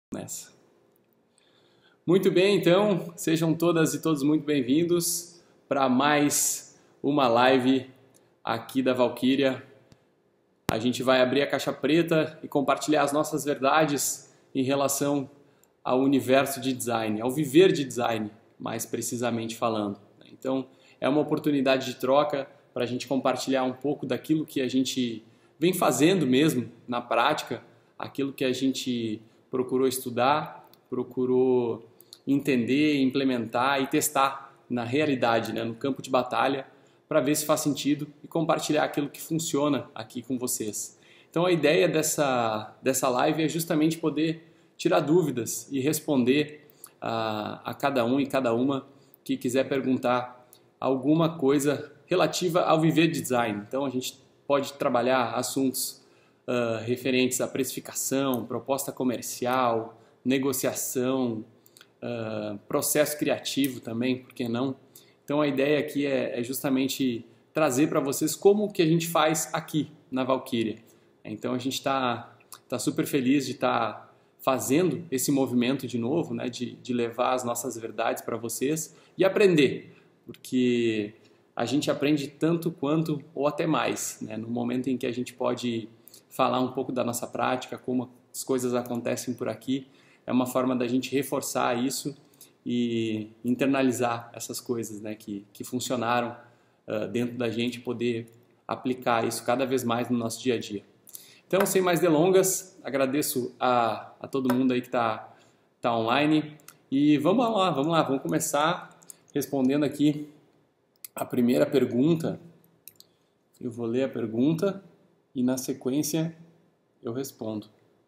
Nessa. Muito bem, então, sejam todas e todos muito bem-vindos para mais uma live aqui da Valkyria. A gente vai abrir a caixa preta e compartilhar as nossas verdades em relação ao universo de design, ao viver de design, mais precisamente falando. Então, é uma oportunidade de troca para a gente compartilhar um pouco daquilo que a gente vem fazendo mesmo na prática, aquilo que a gente procurou estudar, procurou entender, implementar e testar na realidade, né, no campo de batalha, para ver se faz sentido e compartilhar aquilo que funciona aqui com vocês. Então a ideia dessa live é justamente poder tirar dúvidas e responder a cada um e cada uma que quiser perguntar alguma coisa relativa ao viver de design. Então a gente pode trabalhar assuntos referentes à precificação, proposta comercial, negociação, processo criativo também, por que não? Então a ideia aqui é justamente trazer para vocês como que a gente faz aqui na Valkyria. Então a gente está super feliz de estar fazendo esse movimento de novo, né, de levar as nossas verdades para vocês e aprender, porque a gente aprende tanto quanto ou até mais, né, no momento em que a gente pode falar um pouco da nossa prática, como as coisas acontecem por aqui. É uma forma da gente reforçar isso e internalizar essas coisas, né, que funcionaram dentro da gente, poder aplicar isso cada vez mais no nosso dia a dia. Então, sem mais delongas, agradeço a todo mundo aí que tá online e vamos começar respondendo aqui a primeira pergunta. Eu vou ler a pergunta e na sequência eu respondo.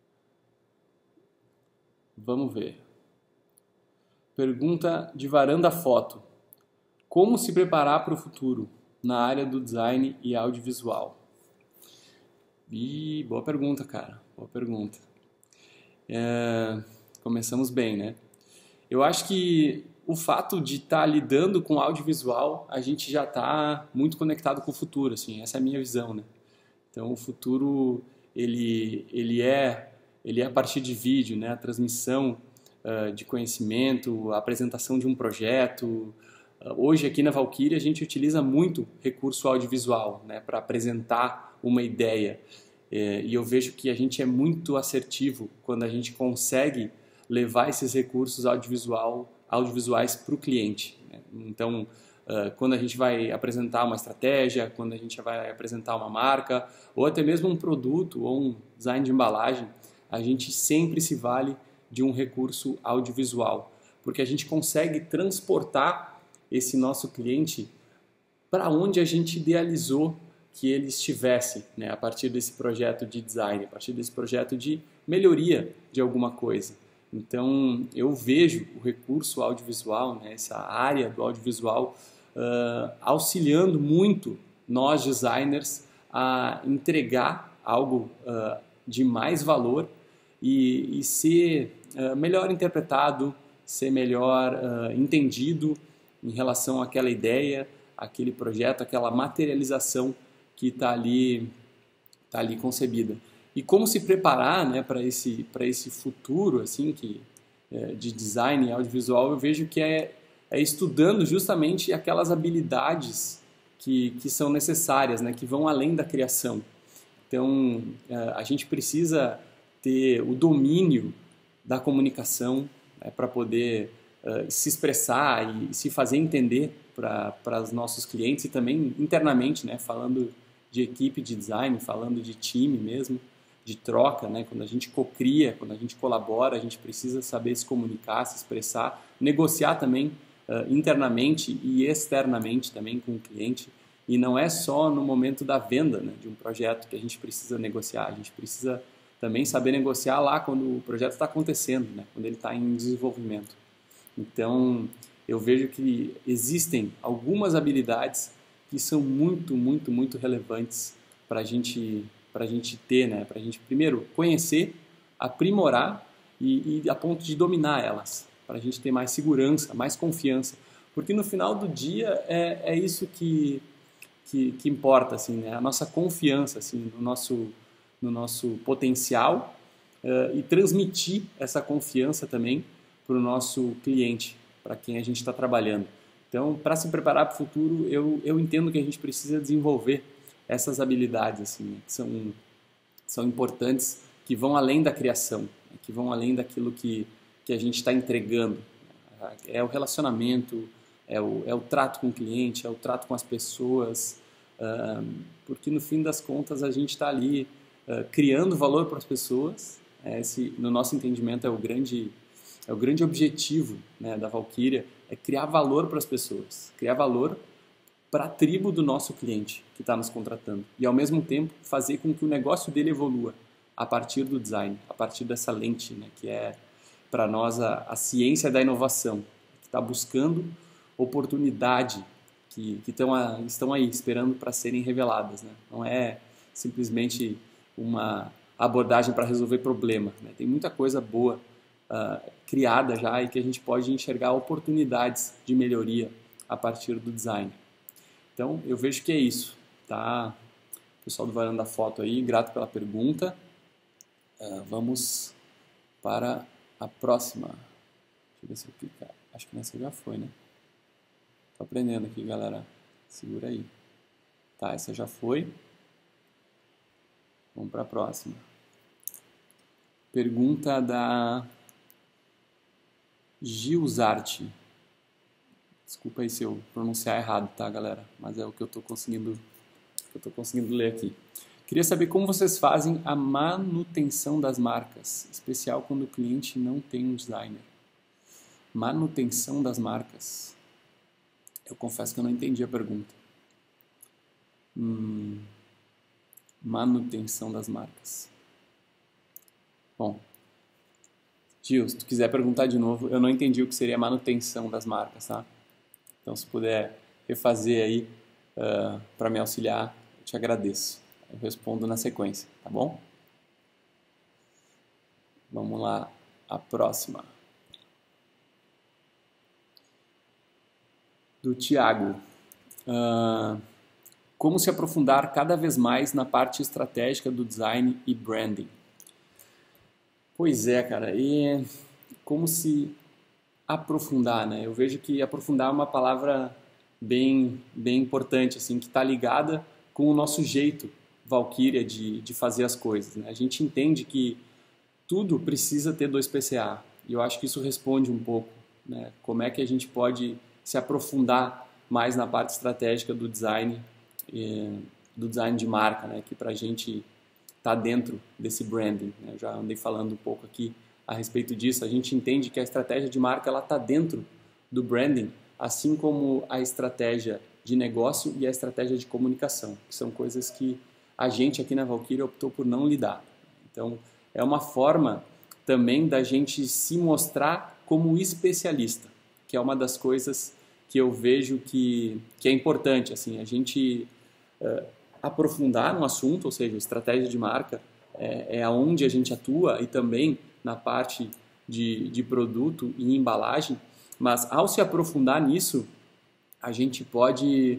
Vamos ver. Pergunta de Varanda Foto. Como se preparar para o futuro na área do design e audiovisual? Boa pergunta, cara. Boa pergunta. Começamos bem, né? Eu acho que o fato de estar lidando com audiovisual, a gente já está muito conectado com o futuro, assim. Essa é a minha visão, né? Então, o futuro, ele é a partir de vídeo, né? A transmissão de conhecimento, a apresentação de um projeto. Hoje, aqui na Valkyria, a gente utiliza muito recurso audiovisual, né? Para apresentar uma ideia. E eu vejo que a gente é muito assertivo quando a gente consegue levar esses recursos audiovisuais para o cliente, né? Então, quando a gente vai apresentar uma estratégia, quando a gente vai apresentar uma marca, ou até mesmo um produto ou um design de embalagem, a gente sempre se vale de um recurso audiovisual, porque a gente consegue transportar esse nosso cliente para onde a gente idealizou que ele estivesse, né, a partir desse projeto de design, a partir desse projeto de melhoria de alguma coisa. Então, eu vejo o recurso audiovisual, né, essa área do audiovisual, auxiliando muito nós designers a entregar algo de mais valor e ser melhor interpretado, ser melhor entendido em relação àquela ideia, aquele projeto, aquela materialização que está ali concebida. E como se preparar, né, para esse futuro assim, de design e audiovisual, eu vejo que é estudando justamente aquelas habilidades que são necessárias, né, que vão além da criação. Então, a gente precisa ter o domínio da comunicação, né, para poder se expressar e se fazer entender para os nossos clientes e também internamente, né, falando de equipe de design, falando de time mesmo, de troca, né? Quando a gente cocria, quando a gente colabora, a gente precisa saber se comunicar, se expressar, negociar também internamente e externamente também com o cliente. E não é só no momento da venda, né, de um projeto que a gente precisa negociar, a gente precisa também saber negociar lá quando o projeto está acontecendo, né, quando ele está em desenvolvimento. Então, eu vejo que existem algumas habilidades que são muito relevantes para a gente ter, né? Para a gente primeiro conhecer, aprimorar e a ponto de dominar elas, para a gente ter mais segurança, mais confiança, porque no final do dia é isso que importa, assim, né? A nossa confiança assim, no nosso potencial e transmitir essa confiança também para o nosso cliente, para quem a gente está trabalhando. Então, para se preparar para o futuro, eu entendo que a gente precisa desenvolver essas habilidades assim, né, que são importantes, que vão além da criação, né, que vão além daquilo que a gente está entregando. É o relacionamento, é o trato com o cliente, é o trato com as pessoas, porque no fim das contas a gente está ali criando valor para as pessoas. Esse, no nosso entendimento, é o grande objetivo, né, da Valkyria, é criar valor para as pessoas, criar valor para a tribo do nosso cliente que está nos contratando e, ao mesmo tempo, fazer com que o negócio dele evolua a partir do design, a partir dessa lente, né, que é, para nós, a ciência da inovação, que está buscando oportunidade que estão aí esperando para serem reveladas, né? Não é simplesmente uma abordagem para resolver problema, né? Tem muita coisa boa criada já e que a gente pode enxergar oportunidades de melhoria a partir do design. Então, eu vejo que é isso, tá? Pessoal do Varanda da Foto aí, grato pela pergunta. Vamos para a próxima. Deixa eu ver se eu clicar. Acho que nessa já foi, né? Tô aprendendo aqui, galera. Segura aí. Tá, essa já foi. Vamos para a próxima. Pergunta da Gilzarte. Desculpa aí se eu pronunciar errado, tá, galera? Mas é o que eu tô conseguindo ler aqui. Queria saber como vocês fazem a manutenção das marcas, especial quando o cliente não tem um designer. Manutenção das marcas. Eu confesso que eu não entendi a pergunta. Manutenção das marcas. Bom, Gil, se tu quiser perguntar de novo, eu não entendi o que seria manutenção das marcas, tá? Então, se puder refazer aí para me auxiliar, eu te agradeço. Eu respondo na sequência, tá bom? Vamos lá, a próxima. Do Tiago. Como se aprofundar cada vez mais na parte estratégica do design e branding? Pois é, cara. E como se aprofundar, né? Eu vejo que aprofundar é uma palavra bem importante, assim, que está ligada com o nosso jeito, Valkyria, de fazer as coisas, né? A gente entende que tudo precisa ter 2PCA. E eu acho que isso responde um pouco, né? Como é que a gente pode se aprofundar mais na parte estratégica do design de marca, né? Que para a gente está dentro desse branding, né? Eu já andei falando um pouco aqui a respeito disso. A gente entende que a estratégia de marca ela está dentro do branding, assim como a estratégia de negócio e a estratégia de comunicação, que são coisas que a gente aqui na Valkyria optou por não lidar. Então, é uma forma também da gente se mostrar como especialista, que é uma das coisas que eu vejo que é importante, assim, a gente aprofundar no assunto, ou seja, estratégia de marca é aonde a gente atua e também na parte de produto e embalagem, mas ao se aprofundar nisso, a gente pode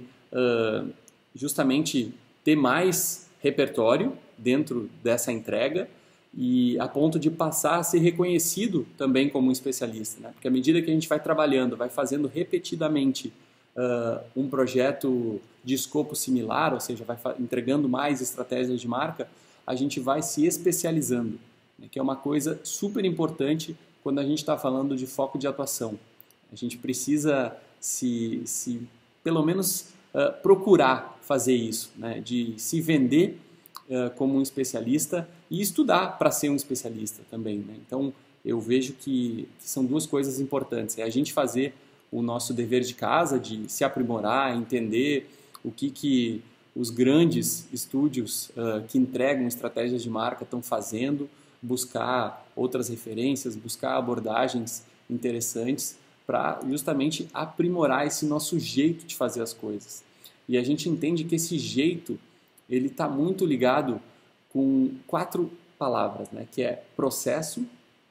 justamente ter mais repertório dentro dessa entrega e a ponto de passar a ser reconhecido também como um especialista, né? Porque à medida que a gente vai trabalhando, vai fazendo repetidamente um projeto de escopo similar, ou seja, vai entregando mais estratégias de marca, a gente vai se especializando, né? Que é uma coisa super importante quando a gente está falando de foco de atuação. A gente precisa pelo menos procurar fazer isso, né? De se vender como um especialista e estudar para ser um especialista também, né? Então, eu vejo que são duas coisas importantes. É a gente fazer o nosso dever de casa, de se aprimorar, entender o que os grandes estúdios que entregam estratégias de marca estão fazendo, buscar outras referências, buscar abordagens interessantes para justamente aprimorar esse nosso jeito de fazer as coisas. E a gente entende que esse jeito ele está muito ligado com 4 palavras, né? Que é processo,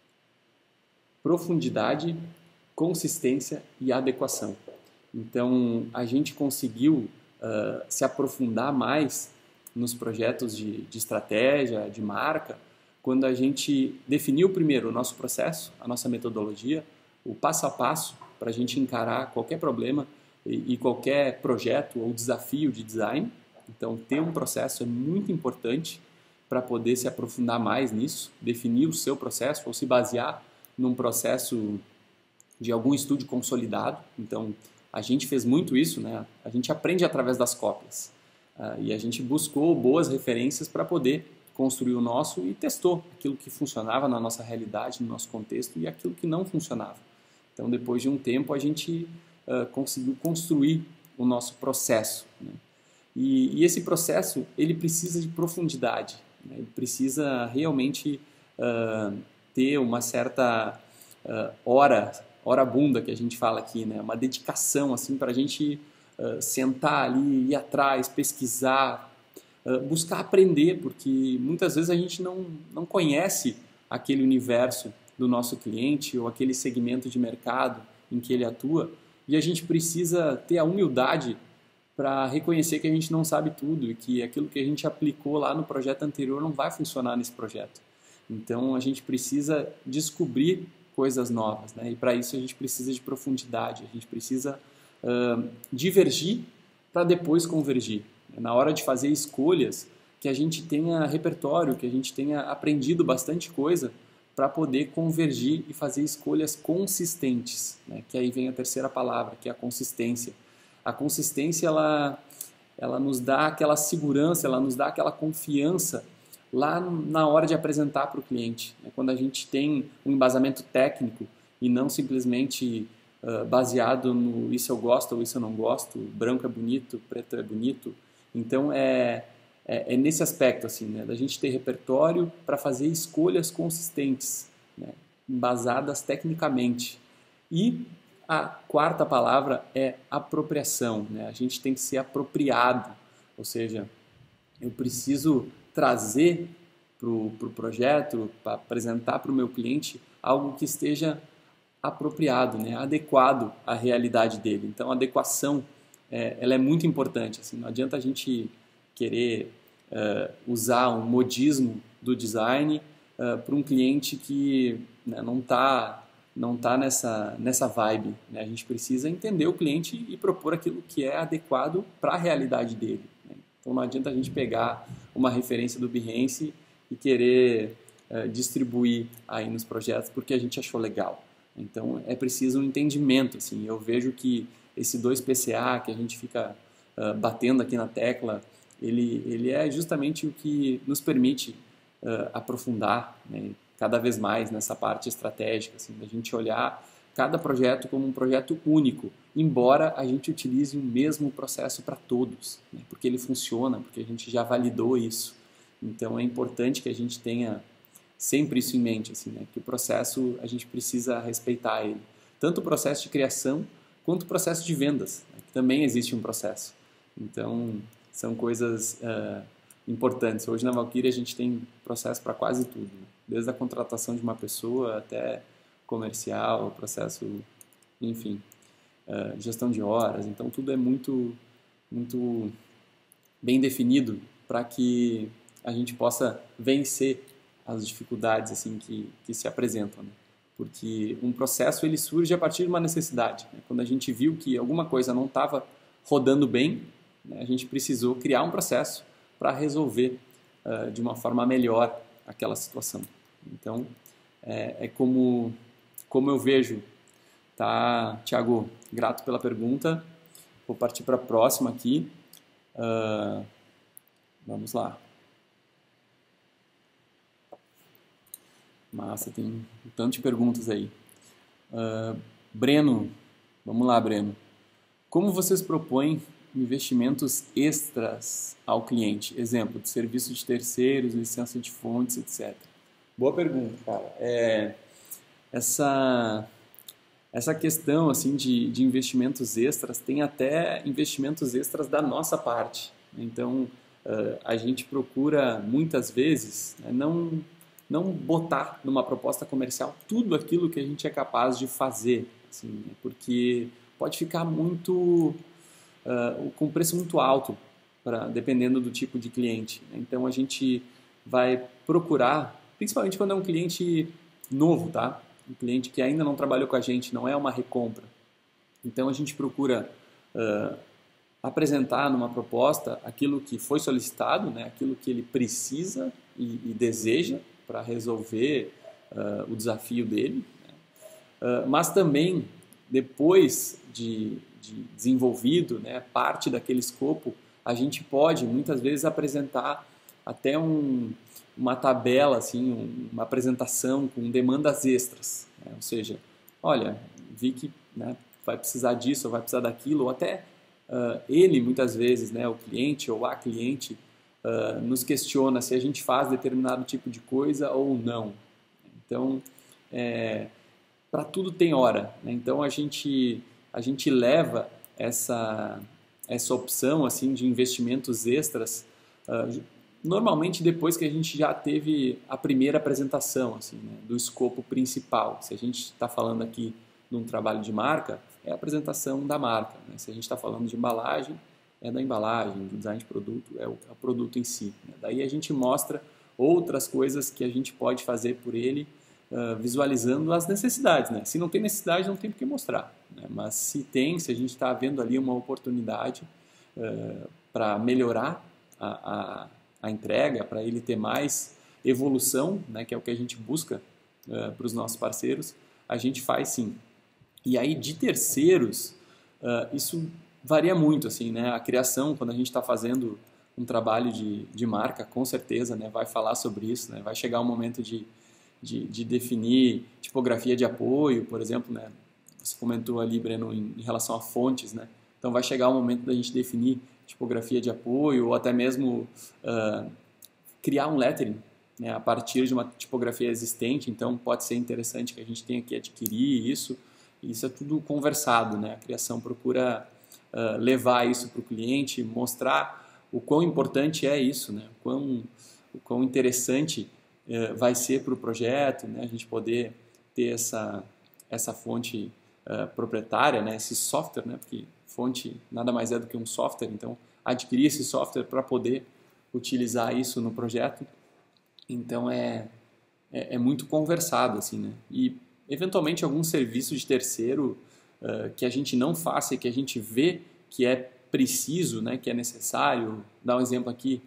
profundidade, consistência e adequação. Então, a gente conseguiu se aprofundar mais nos projetos de estratégia, de marca, quando a gente definiu primeiro o nosso processo, a nossa metodologia, o passo a passo para a gente encarar qualquer problema e qualquer projeto ou desafio de design. Então, ter um processo é muito importante para poder se aprofundar mais nisso, definir o seu processo ou se basear num processo de algum estúdio consolidado. Então, a gente fez muito isso, né? A gente aprende através das cópias. E a gente buscou boas referências para poder construir o nosso e testou aquilo que funcionava na nossa realidade, no nosso contexto e aquilo que não funcionava. Então, depois de um tempo, a gente conseguiu construir o nosso processo, né? E esse processo, ele precisa de profundidade, né? Ele precisa realmente ter uma certa hora bunda, que a gente fala aqui, né? Uma dedicação assim, para a gente sentar ali, ir atrás, pesquisar, buscar aprender, porque muitas vezes a gente não conhece aquele universo do nosso cliente ou aquele segmento de mercado em que ele atua, e a gente precisa ter a humildade para reconhecer que a gente não sabe tudo e que aquilo que a gente aplicou lá no projeto anterior não vai funcionar nesse projeto. Então a gente precisa descobrir coisas novas, né? E para isso a gente precisa de profundidade, a gente precisa divergir para depois convergir. Na hora de fazer escolhas, que a gente tenha repertório, que a gente tenha aprendido bastante coisa para poder convergir e fazer escolhas consistentes, né? Que aí vem a terceira palavra, que é a consistência. A consistência, ela nos dá aquela segurança, ela nos dá aquela confiança lá na hora de apresentar para o cliente, né? Quando a gente tem um embasamento técnico e não simplesmente baseado no isso eu gosto ou isso eu não gosto, branco é bonito, preto é bonito. Então é nesse aspecto assim, né? Da gente ter repertório para fazer escolhas consistentes, né? Embasadas tecnicamente. E a quarta palavra é apropriação, né? A gente tem que ser apropriado, ou seja, eu preciso trazer para o projeto, para apresentar para o meu cliente algo que esteja apropriado, né? Adequado à realidade dele. Então, a adequação ela é muito importante. Assim, não adianta a gente querer usar um modismo do design para um cliente que, né, não tá nessa vibe, né? A gente precisa entender o cliente e propor aquilo que é adequado para a realidade dele, né? Então não adianta a gente pegar uma referência do Behance e querer distribuir aí nos projetos porque a gente achou legal. Então é preciso um entendimento, assim. Eu vejo que esse 2PCA que a gente fica batendo aqui na tecla, ele é justamente o que nos permite aprofundar, né, cada vez mais nessa parte estratégica, assim, da gente olhar cada projeto como um projeto único, embora a gente utilize o mesmo processo para todos, né, porque ele funciona, porque a gente já validou isso. Então é importante que a gente tenha sempre isso em mente, assim, né, que o processo a gente precisa respeitar ele, tanto o processo de criação quanto o processo de vendas, né, que também existe um processo. Então são coisas importantes. Hoje na Valkyrie a gente tem processo para quase tudo, né? Desde a contratação de uma pessoa até comercial, processo, enfim, gestão de horas. Então tudo é muito, muito bem definido para que a gente possa vencer as dificuldades assim que se apresentam, né? Porque um processo ele surge a partir de uma necessidade, né? Quando a gente viu que alguma coisa não estava rodando bem, né, a gente precisou criar um processo para resolver de uma forma melhor aquela situação. Então, como eu vejo, tá, Thiago? Grato pela pergunta. Vou partir para a próxima aqui. Vamos lá. Massa, tem um tanto de perguntas aí. Breno, vamos lá, Breno. Como vocês propõem investimentos extras ao cliente? Exemplo, de serviço de terceiros, licença de fontes, etc. Boa pergunta, cara. Essa questão assim, de investimentos extras, tem até investimentos extras da nossa parte. Então, a gente procura, muitas vezes, né, não botar numa proposta comercial tudo aquilo que a gente é capaz de fazer, assim, porque pode ficar muito com preço muito alto, dependendo do tipo de cliente. Então a gente vai procurar principalmente quando é um cliente novo, tá? Um cliente que ainda não trabalhou com a gente, não é uma recompra. Então a gente procura apresentar numa proposta aquilo que foi solicitado, né? Aquilo que ele precisa e deseja para resolver o desafio dele, né? Mas também, depois de desenvolvido, né, parte daquele escopo, a gente pode muitas vezes apresentar até uma tabela, assim, uma apresentação com demandas extras, né? Ou seja, olha, vi que, né, vai precisar disso ou vai precisar daquilo, ou até ele muitas vezes, né, o cliente ou a cliente, nos questiona se a gente faz determinado tipo de coisa ou não. Então, para tudo tem hora, né? Então a gente leva essa opção assim de investimentos extras normalmente depois que a gente já teve a primeira apresentação assim, né, do escopo principal. Se a gente está falando aqui de um trabalho de marca, é a apresentação da marca, né? Se a gente está falando de embalagem, é da embalagem, do design de produto, é o produto em si, né? Daí a gente mostra outras coisas que a gente pode fazer por ele, visualizando as necessidades, né? Se não tem necessidade, não tem por que mostrar, né? Mas se tem, se a gente está vendo ali uma oportunidade para melhorar a entrega, para ele ter mais evolução, né? Que é o que a gente busca para os nossos parceiros, a gente faz sim. E aí de terceiros, isso varia muito, assim, né? A criação, quando a gente está fazendo um trabalho de marca, com certeza, né, vai falar sobre isso, né? Vai chegar o momento de definir tipografia de apoio, por exemplo, né? Você comentou ali, Breno, em relação a fontes, né? Então vai chegar o momento da gente definir tipografia de apoio ou até mesmo criar um lettering, né, a partir de uma tipografia existente. Então pode ser interessante que a gente tenha que adquirir isso. Isso é tudo conversado, né? A criação procura levar isso para o cliente, mostrar o quão importante é isso, né? O quão interessante vai ser para o projeto, né? A gente poder ter essa fonte proprietária, né? Esse software, né? Porque fonte nada mais é do que um software, então adquirir esse software para poder utilizar isso no projeto. Então é muito conversado, assim, né? E eventualmente algum serviço de terceiro que a gente não faça e que a gente vê que é preciso, né? Que é necessário. Dar um exemplo aqui,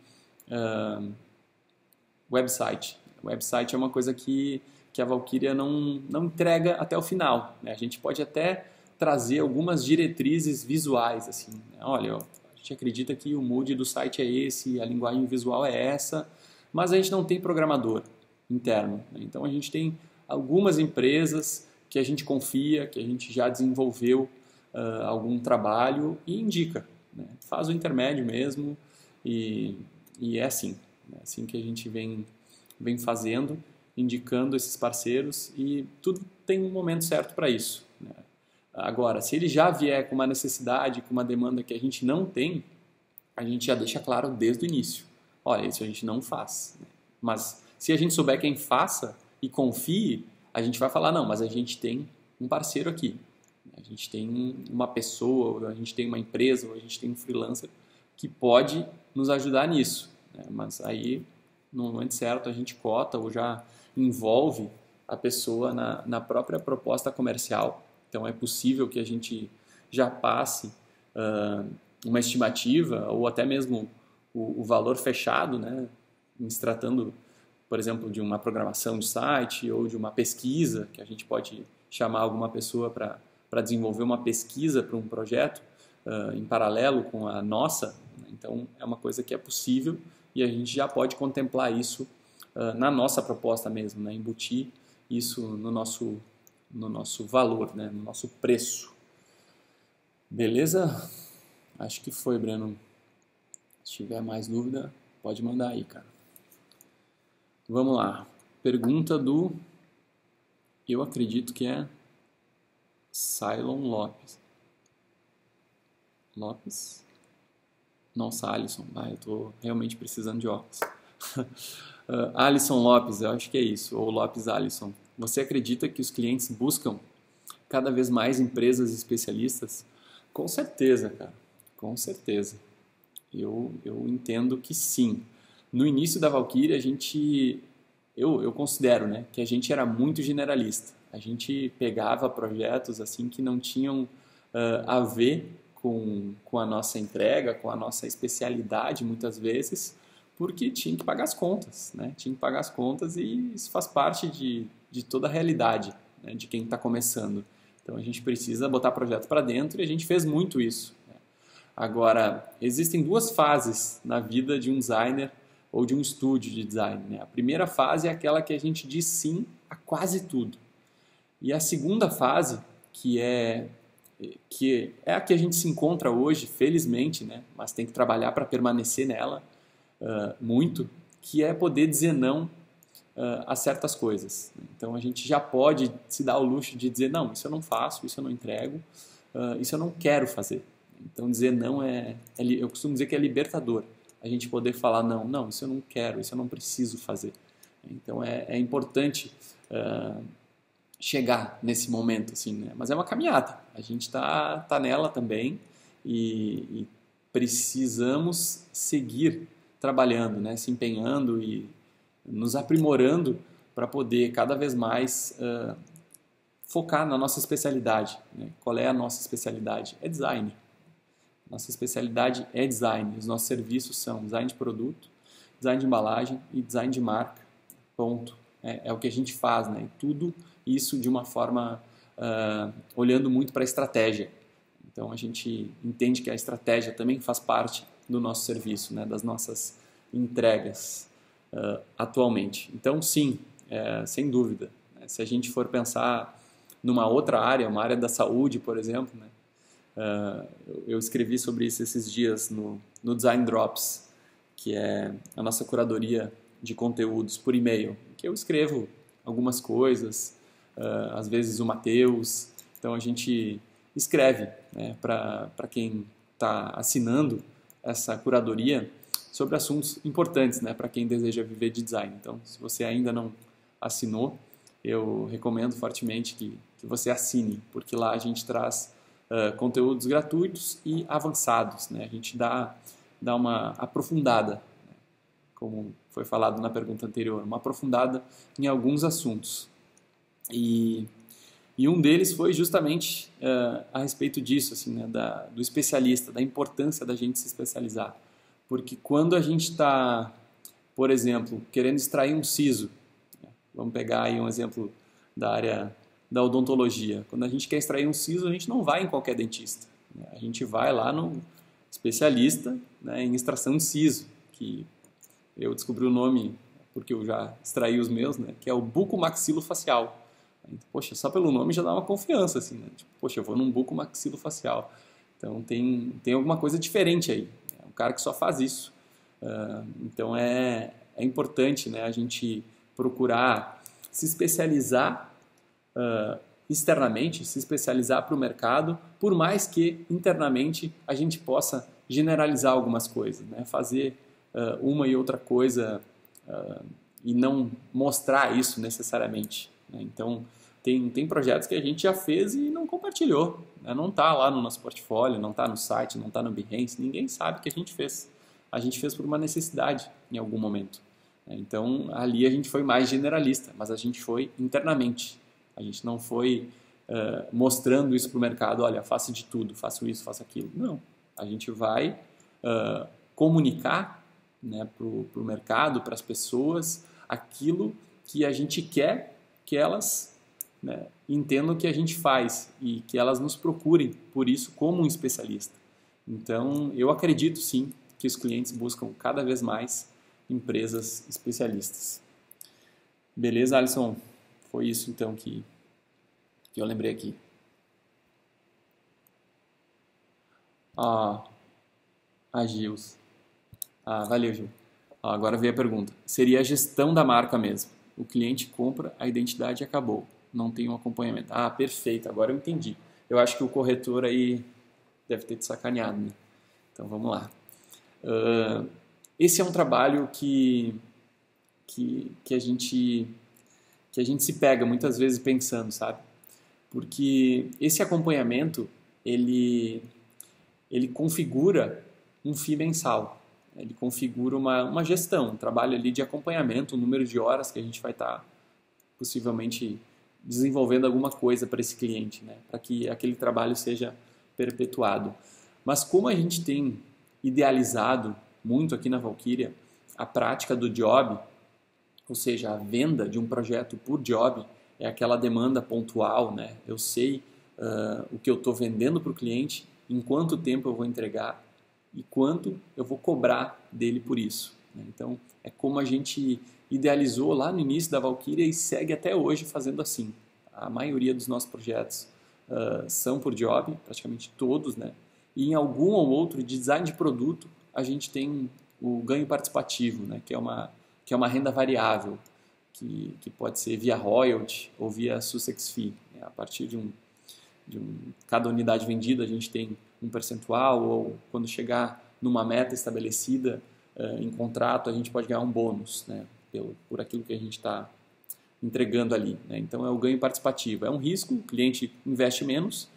website. Website é uma coisa que a Valkyria não entrega até o final, né? A gente pode até trazer algumas diretrizes visuais, assim, né? Olha, a gente acredita que o mood do site é esse, a linguagem visual é essa, mas a gente não tem programador interno, né? Então a gente tem algumas empresas que a gente confia, que a gente já desenvolveu algum trabalho e indica, né? Faz o intermédio mesmo e é assim, né? Assim que a gente vem fazendo, indicando esses parceiros, e tudo tem um momento certo para isso, né? Agora, se ele já vier com uma necessidade, com uma demanda que a gente não tem, a gente já deixa claro desde o início. Olha, isso a gente não faz, né? Mas se a gente souber quem faça e confie, a gente vai falar, não, mas a gente tem um parceiro aqui. A gente tem uma pessoa, ou a gente tem uma empresa, ou a gente tem um freelancer que pode nos ajudar nisso, né? Mas aí, no momento certo, a gente cota ou já envolve a pessoa na própria proposta comercial. Então é possível que a gente já passe uma estimativa ou até mesmo o valor fechado, né? Se tratando, por exemplo, de uma programação de site ou de uma pesquisa, que a gente pode chamar alguma pessoa para desenvolver uma pesquisa para um projeto em paralelo com a nossa. Então é uma coisa que é possível e a gente já pode contemplar isso na nossa proposta mesmo, né? Embutir isso no nosso valor, né? No nosso preço. Beleza? Acho que foi, Breno. Se tiver mais dúvida, pode mandar aí, cara. Vamos lá. Pergunta do... Eu acredito que é Cylon Lopes. Lopes? Nossa, Alisson. Eu tô realmente precisando de óculos. Alisson Lopes, eu acho que é isso. Ou Lopes Alisson. Você acredita que os clientes buscam cada vez mais empresas especialistas? Com certeza, cara. Com certeza. Eu entendo que sim. No início da Valkyria, a gente eu considero, né, que a gente era muito generalista. A gente pegava projetos assim que não tinham a ver com a nossa entrega, com a nossa especialidade muitas vezes, porque tinha que pagar as contas, né? Tinha que pagar as contas e isso faz parte de toda a realidade, né, de quem está começando. Então a gente precisa botar projeto para dentro e a gente fez muito isso. Agora, existem duas fases na vida de um designer ou de um estúdio de design, né? A primeira fase é aquela que a gente diz sim a quase tudo. E a segunda fase, que é a que a gente se encontra hoje, felizmente, né? Mas tem que trabalhar para permanecer nela muito, que é poder dizer não a certas coisas. Então a gente já pode se dar o luxo de dizer não, isso eu não faço, isso eu não entrego, isso eu não quero fazer. Então dizer não eu costumo dizer que é libertador. A gente poder falar não, isso eu não quero, isso eu não preciso fazer. Então é importante chegar nesse momento, assim, né? Mas é uma caminhada. A gente tá nela também e precisamos seguir trabalhando, né? Se empenhando e nos aprimorando para poder cada vez mais focar na nossa especialidade, né? Qual é a nossa especialidade? É design. Nossa especialidade é design. Os nossos serviços são design de produto, design de embalagem e design de marca. Ponto. É o que a gente faz, né? E tudo isso de uma forma olhando muito para a estratégia. Então a gente entende que a estratégia também faz parte do nosso serviço, né? Das nossas entregas atualmente. Então sim, sem dúvida. Né? Se a gente for pensar numa outra área, uma área da saúde, por exemplo, né? Eu escrevi sobre isso esses dias no Design Drops, que é a nossa curadoria de conteúdos por e-mail, que eu escrevo algumas coisas, às vezes o Matheus, então a gente escreve, né, para quem está assinando essa curadoria sobre assuntos importantes, né, para quem deseja viver de design. Então, se você ainda não assinou, eu recomendo fortemente que você assine, porque lá a gente traz conteúdos gratuitos e avançados, né? A gente dá uma aprofundada, né? Como foi falado na pergunta anterior, uma aprofundada em alguns assuntos. E um deles foi justamente a respeito disso, assim, né? Do especialista, da importância da gente se especializar. Porque quando a gente está, por exemplo, querendo extrair um siso, né? Vamos pegar aí um exemplo da área da odontologia. Quando a gente quer extrair um siso, a gente não vai em qualquer dentista, né? A gente vai lá no especialista, né, em extração de siso, que eu descobri o nome porque eu já extraí os meus, né, que é o bucomaxilofacial. Poxa, só pelo nome já dá uma confiança, assim, né? Tipo, poxa, eu vou num bucomaxilofacial. Então tem alguma coisa diferente aí. É um cara que só faz isso. Então é importante, né, a gente procurar se especializar externamente, se especializar para o mercado, por mais que internamente a gente possa generalizar algumas coisas, né? Fazer uma e outra coisa e não mostrar isso necessariamente, né? Então, tem projetos que a gente já fez e não compartilhou, né? Não está lá no nosso portfólio, não está no site, não está no Behance, ninguém sabe que a gente fez. A gente fez por uma necessidade em algum momento, né? Então, ali a gente foi mais generalista, mas a gente foi internamente. A gente não foi mostrando isso para o mercado, olha, faço de tudo, faço isso, faço aquilo. Não, a gente vai comunicar, né, para o mercado, para as pessoas, aquilo que a gente quer que elas, né, entendam que a gente faz e que elas nos procurem por isso como um especialista. Então, eu acredito sim que os clientes buscam cada vez mais empresas especialistas. Beleza, Alisson? Foi isso então que eu lembrei aqui. A Gils. Valeu, Gil. Agora veio a pergunta. Seria a gestão da marca mesmo. O cliente compra, a identidade acabou. Não tem um acompanhamento. Perfeito. Agora eu entendi. Eu acho que o corretor aí deve ter te sacaneado, né? Então vamos lá. Esse é um trabalho que a gente se pega muitas vezes pensando, sabe? Porque esse acompanhamento, ele configura um FII mensal. ele configura uma gestão, um trabalho ali de acompanhamento, um número de horas que a gente vai estar possivelmente desenvolvendo alguma coisa para esse cliente, né? Para que aquele trabalho seja perpetuado. Mas como a gente tem idealizado muito aqui na Valkyria a prática do job, ou seja, a venda de um projeto por job, é aquela demanda pontual, né? Eu sei o que eu estou vendendo para o cliente, em quanto tempo eu vou entregar e quanto eu vou cobrar dele por isso, né? Então, é como a gente idealizou lá no início da Valkyria e segue até hoje fazendo assim. A maioria dos nossos projetos são por job, praticamente todos, né? E em algum ou outro de design de produto, a gente tem o ganho participativo, né? Que é uma renda variável, que pode ser via royalty ou via success fee, né? A partir de cada unidade vendida a gente tem um percentual, ou quando chegar numa meta estabelecida em contrato, a gente pode ganhar um bônus, né? Por aquilo que a gente está entregando ali, né? Então é o ganho participativo. É um risco, o cliente investe menos,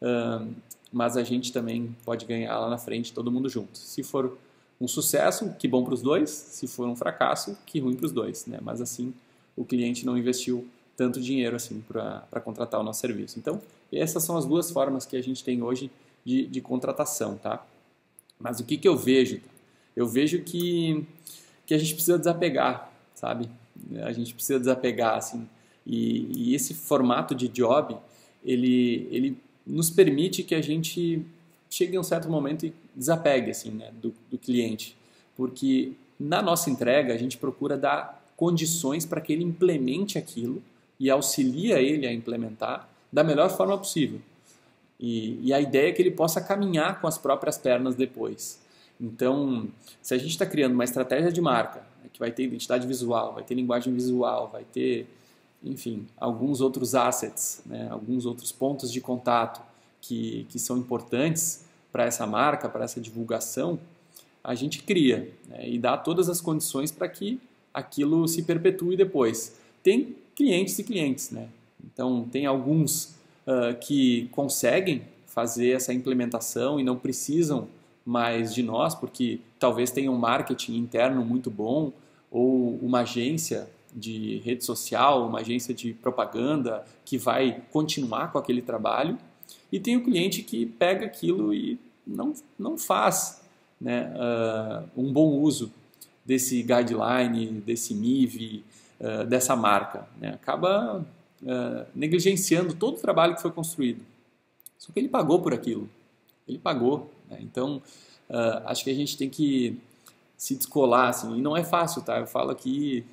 mas a gente também pode ganhar lá na frente todo mundo junto. Se for um sucesso, que bom para os dois. Se for um fracasso, que ruim para os dois, né? Mas assim, o cliente não investiu tanto dinheiro assim para contratar o nosso serviço. Então, essas são as duas formas que a gente tem hoje de contratação, tá? Mas o que eu vejo? Eu vejo que a gente precisa desapegar, sabe? A gente precisa desapegar, assim. E esse formato de job, ele nos permite que a gente chegue a um certo momento e desapegue, assim, né, do cliente. Porque na nossa entrega, a gente procura dar condições para que ele implemente aquilo e auxilia ele a implementar da melhor forma possível. E a ideia é que ele possa caminhar com as próprias pernas depois. Então, se a gente está criando uma estratégia de marca, né, que vai ter identidade visual, vai ter linguagem visual, vai ter, enfim, alguns outros assets, né, alguns outros pontos de contato que são importantes para essa marca, para essa divulgação, a gente cria, né, e dá todas as condições para que aquilo se perpetue depois. Tem clientes e clientes, né? Então, tem alguns que conseguem fazer essa implementação e não precisam mais de nós, porque talvez tenham um marketing interno muito bom ou uma agência de rede social, uma agência de propaganda que vai continuar com aquele trabalho. E tem o cliente que pega aquilo e não faz, né, um bom uso desse guideline, desse MIV, dessa marca, né? Acaba negligenciando todo o trabalho que foi construído. Só que ele pagou por aquilo. Ele pagou, né? Então, acho que a gente tem que se descolar, assim, e não é fácil, tá? Eu falo aqui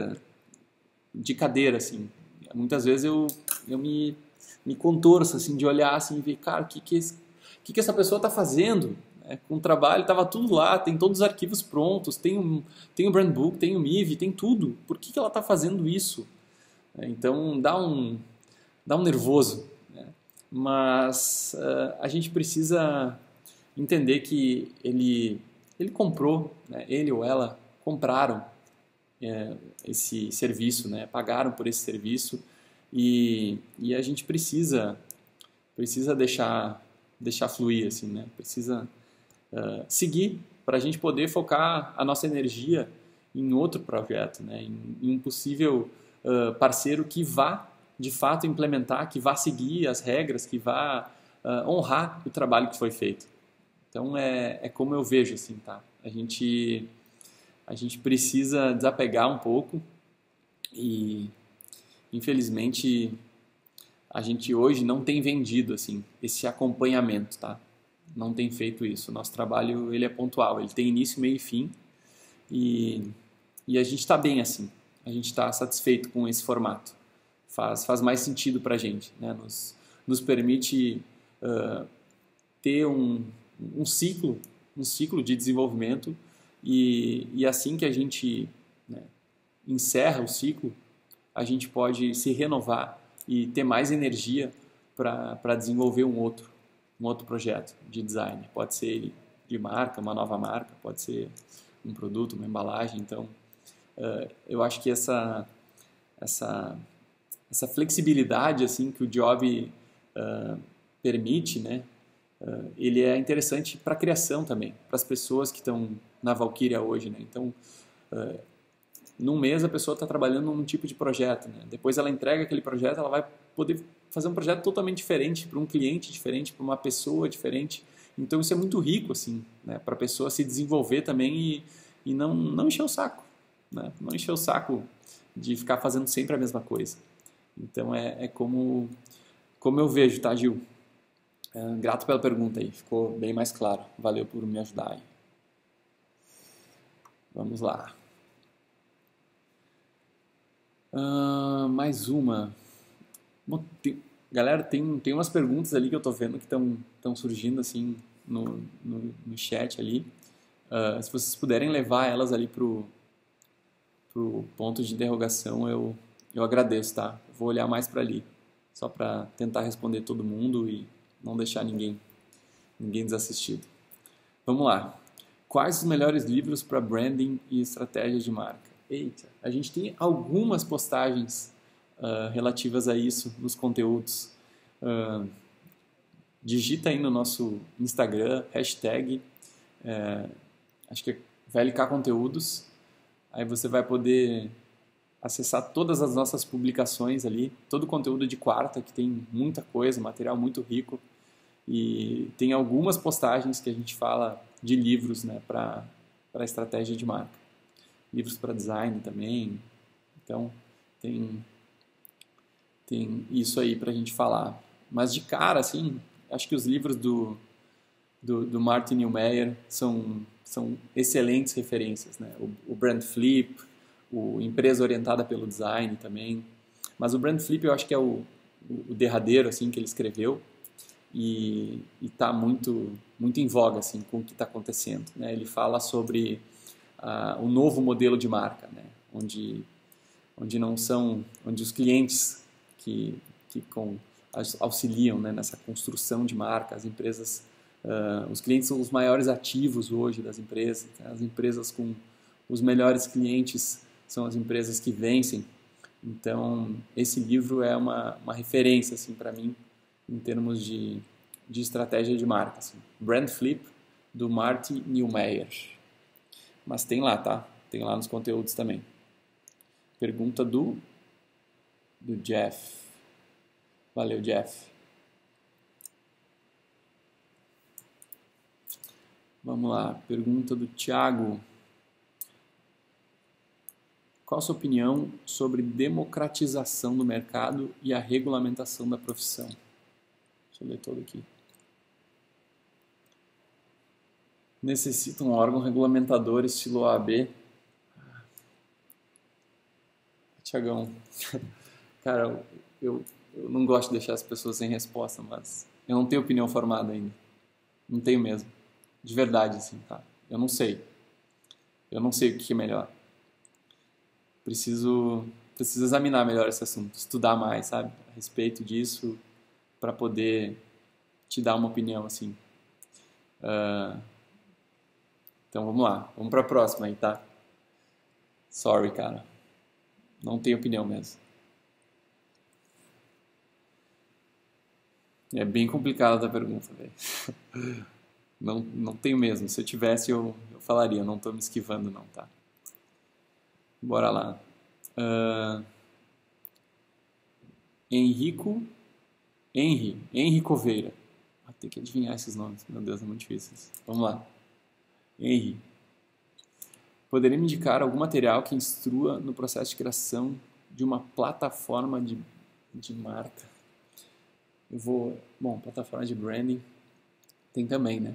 de cadeira, assim. Muitas vezes eu me contorço, assim, de olhar assim, e ver, cara, o que essa pessoa está fazendo? Com o trabalho, estava tudo lá, tem todos os arquivos prontos, tem o brand book, tem o MIV, tem tudo. Por que ela está fazendo isso? Então, dá um nervoso, né? Mas a gente precisa entender que ele comprou, né? Ele ou ela compraram esse serviço, né? Pagaram por esse serviço e a gente precisa deixar fluir, assim, né? Precisa seguir para a gente poder focar a nossa energia em outro projeto, né? Em um possível parceiro que vá de fato implementar, que vá seguir as regras, que vá honrar o trabalho que foi feito. Então é como eu vejo, assim, tá? A gente precisa desapegar um pouco e infelizmente a gente hoje não tem vendido, assim, esse acompanhamento, tá? Não tem feito isso. O nosso trabalho, ele é pontual, ele tem início, meio e fim e a gente está bem assim. A gente está satisfeito com esse formato. Faz mais sentido para a gente, né? Nos permite ter um ciclo de desenvolvimento e assim que a gente, né, encerra o ciclo, a gente pode se renovar e ter mais energia para desenvolver um outro projeto de design. Pode ser de marca, uma nova marca, pode ser um produto, uma embalagem. Então, eu acho que essa flexibilidade assim que o job permite, né, ele é interessante para a criação também, para as pessoas que estão na Valkyria hoje, né? Então, num mês a pessoa está trabalhando num tipo de projeto, né? Depois ela entrega aquele projeto, ela vai poder fazer um projeto totalmente diferente para um cliente diferente, para uma pessoa diferente. Então isso é muito rico, assim, né? Para a pessoa se desenvolver também e não encher o saco, né? Não encher o saco de ficar fazendo sempre a mesma coisa. Então é como eu vejo, tá, Gil? Grato pela pergunta aí, ficou bem mais claro. Valeu por me ajudar aí. Vamos lá. Mais uma. Bom, galera, tem umas perguntas ali que eu tô vendo que estão surgindo assim no chat ali. Se vocês puderem levar elas ali pro ponto de interrogação, eu agradeço, tá? Eu vou olhar mais para ali, só para tentar responder todo mundo e não deixar ninguém desassistido. Vamos lá. Quais os melhores livros para branding e estratégia de marca? Eita, a gente tem algumas postagens relativas a isso nos conteúdos. Digita aí no nosso Instagram, hashtag, acho que é VLK Conteúdos, aí você vai poder acessar todas as nossas publicações ali, todo o conteúdo de quarta, que tem muita coisa, material muito rico, e tem algumas postagens que a gente fala de livros, né, para estratégia de marca. Livros para design também, então tem isso aí para a gente falar. Mas de cara, assim, acho que os livros do Martin Neumeyer são excelentes referências, né? O Brand Flip, o Empresa Orientada pelo Design também. Mas o Brand Flip eu acho que é o derradeiro assim, que ele escreveu e está muito em voga assim, com o que está acontecendo, né? Ele fala sobre o novo modelo de marca, né? Onde os clientes que auxiliam, né, nessa construção de marca, as empresas, os clientes são os maiores ativos hoje das empresas, né? As empresas com os melhores clientes são as empresas que vencem. Então esse livro é uma referência assim para mim em termos de estratégia de marca, assim. Brand Flip do Martin Neumeyer. Mas tem lá, tá? Tem lá nos conteúdos também. Pergunta do Jeff. Valeu, Jeff. Vamos lá. Pergunta do Thiago. Qual a sua opinião sobre democratização do mercado e a regulamentação da profissão? Deixa eu ler todo aqui. Necessita um órgão regulamentador estilo OAB? Tiagão, cara, eu não gosto de deixar as pessoas sem resposta, mas eu não tenho opinião formada ainda. Não tenho mesmo. De verdade, assim, tá? Eu não sei. Eu não sei o que é melhor. Preciso examinar melhor esse assunto, estudar mais, sabe? A respeito disso, para poder te dar uma opinião, assim. Então vamos lá. Vamos para a próxima aí, tá? Sorry, cara. Não tenho opinião mesmo. É bem complicada a pergunta, velho. Não tenho mesmo. Se eu tivesse, eu falaria. Não estou me esquivando, não, tá? Bora lá. Henri Coveira. Vou ter que adivinhar esses nomes. Meu Deus, é muito difícil. Vamos lá. Henri. Poderia me indicar algum material que instrua no processo de criação de uma plataforma de marca? Bom, plataforma de branding tem também, né?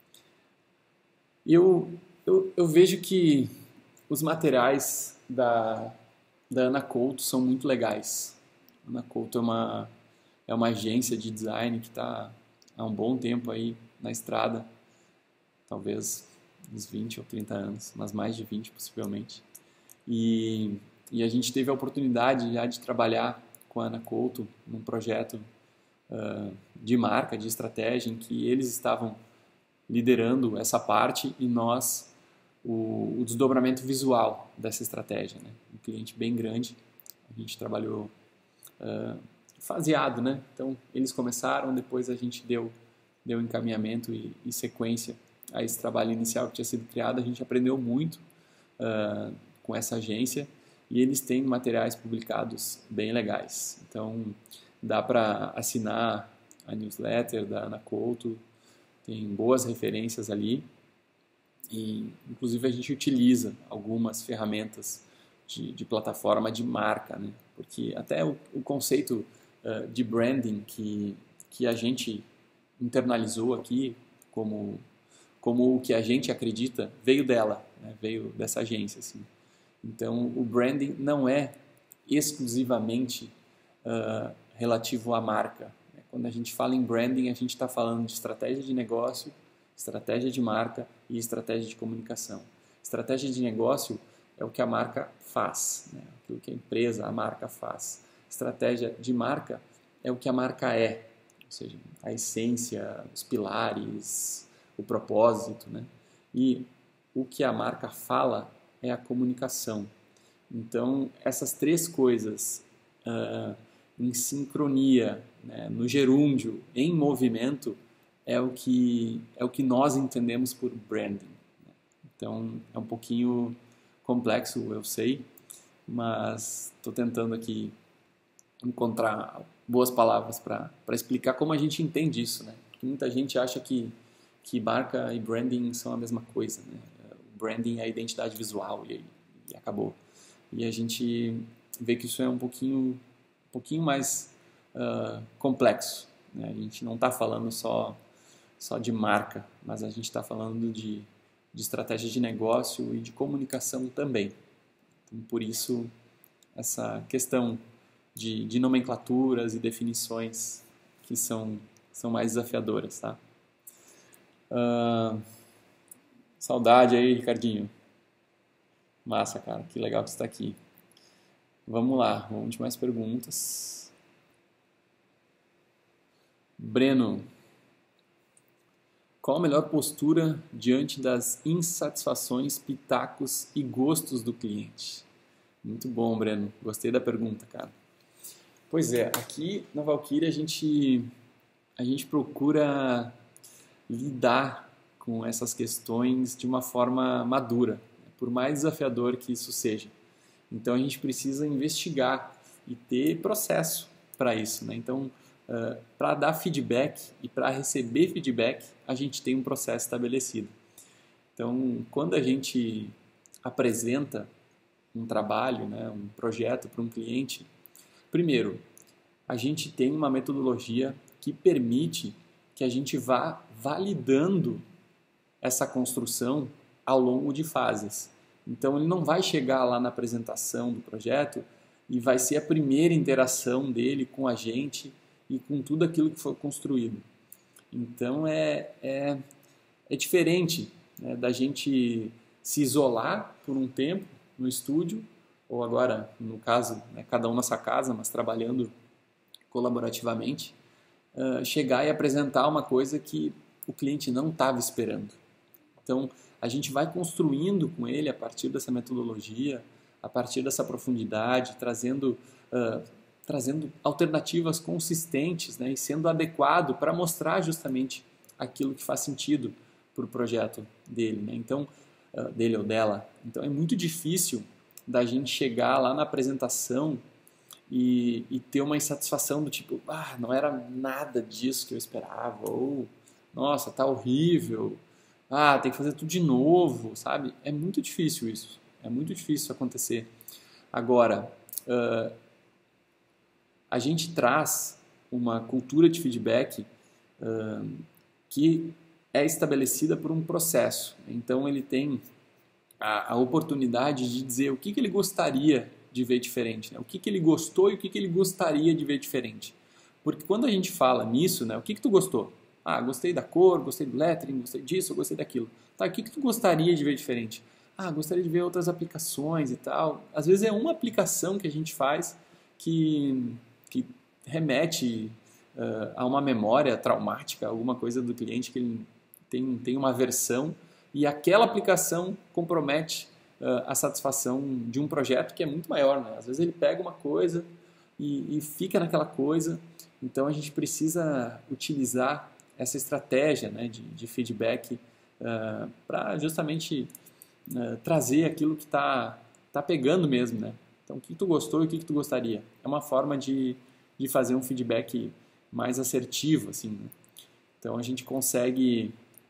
Eu vejo que os materiais da Ana Couto são muito legais. A Ana Couto é uma agência de design que está há um bom tempo aí na estrada, talvez uns 20 ou 30 anos, mas mais de 20 possivelmente. E a gente teve a oportunidade já de trabalhar com a Ana Couto num projeto de marca, de estratégia, em que eles estavam liderando essa parte e nós o desdobramento visual dessa estratégia, né? Um cliente bem grande, a gente trabalhou faseado, né? Então eles começaram, depois a gente deu deu encaminhamento e sequência a esse trabalho inicial que tinha sido criado. A gente aprendeu muito com essa agência e eles têm materiais publicados bem legais. Então, dá para assinar a newsletter da Ana Couto, tem boas referências ali e, inclusive, a gente utiliza algumas ferramentas de plataforma de marca, né? Porque até o conceito de branding que a gente internalizou aqui como o que a gente acredita veio dela, né? Veio dessa agência, assim. Então, o branding não é exclusivamente relativo à marca. Quando a gente fala em branding, a gente está falando de estratégia de negócio, estratégia de marca e estratégia de comunicação. Estratégia de negócio é o que a marca faz, né? Aquilo que a empresa, a marca faz. Estratégia de marca é o que a marca é, ou seja, a essência, os pilares, o propósito, né? E o que a marca fala é a comunicação. Então, essas três coisas em sincronia, né, no gerúndio, em movimento, é o que nós entendemos por branding. Então, é um pouquinho complexo, eu sei, mas estou tentando aqui encontrar boas palavras para explicar como a gente entende isso, né? Porque muita gente acha que marca e branding são a mesma coisa, né? O branding é a identidade visual e acabou. E a gente vê que isso é um pouquinho mais complexo, né? A gente não está falando só de marca, mas a gente está falando de estratégia de negócio e de comunicação também. Então, por isso, essa questão de nomenclaturas e definições que são mais desafiadoras, tá? Saudade aí, Ricardinho. Massa, cara. Que legal que você está aqui. Vamos lá, vamos de mais perguntas. Breno, qual a melhor postura diante das insatisfações, pitacos e gostos do cliente? Muito bom, Breno. Gostei da pergunta, cara. Pois é, aqui na Valkyrie a gente procura lidar com essas questões de uma forma madura, por mais desafiador que isso seja. Então a gente precisa investigar e ter processo para isso, né? Então, para dar feedback e para receber feedback, a gente tem um processo estabelecido. Então, quando a gente apresenta um trabalho, né, um projeto para um cliente, primeiro, a gente tem uma metodologia que permite que a gente vá validando essa construção ao longo de fases. Então, ele não vai chegar lá na apresentação do projeto e vai ser a primeira interação dele com a gente e com tudo aquilo que foi construído. Então, é diferente, né, da gente se isolar por um tempo no estúdio, ou agora, no caso, né, cada um na sua casa, mas trabalhando colaborativamente, chegar e apresentar uma coisa que o cliente não estava esperando. Então, a gente vai construindo com ele a partir dessa metodologia, a partir dessa profundidade, trazendo alternativas consistentes, né, e sendo adequado para mostrar justamente aquilo que faz sentido para o projeto dele, né? Então, dele ou dela. Então, é muito difícil da gente chegar lá na apresentação e ter uma insatisfação do tipo, não era nada disso que eu esperava, ou, nossa, tá horrível, tem que fazer tudo de novo, sabe? É muito difícil isso, é muito difícil acontecer. Agora, a gente traz uma cultura de feedback que é estabelecida por um processo. Então, ele tem a oportunidade de dizer o que ele gostaria de ver diferente, né? O que ele gostou e o que ele gostaria de ver diferente. Porque quando a gente fala nisso, né, o que tu gostou? Gostei da cor, gostei do lettering, gostei disso, gostei daquilo. Tá, o que tu gostaria de ver diferente? Gostaria de ver outras aplicações e tal. Às vezes é uma aplicação que a gente faz que remete a uma memória traumática, alguma coisa do cliente que ele tem uma aversão, e aquela aplicação compromete a satisfação de um projeto que é muito maior, né? Às vezes ele pega uma coisa e fica naquela coisa. Então a gente precisa utilizar essa estratégia, né, de feedback para justamente trazer aquilo que tá pegando mesmo, né? Então, o que tu gostou e o que tu gostaria? É uma forma de fazer um feedback mais assertivo, assim, né? Então, a gente consegue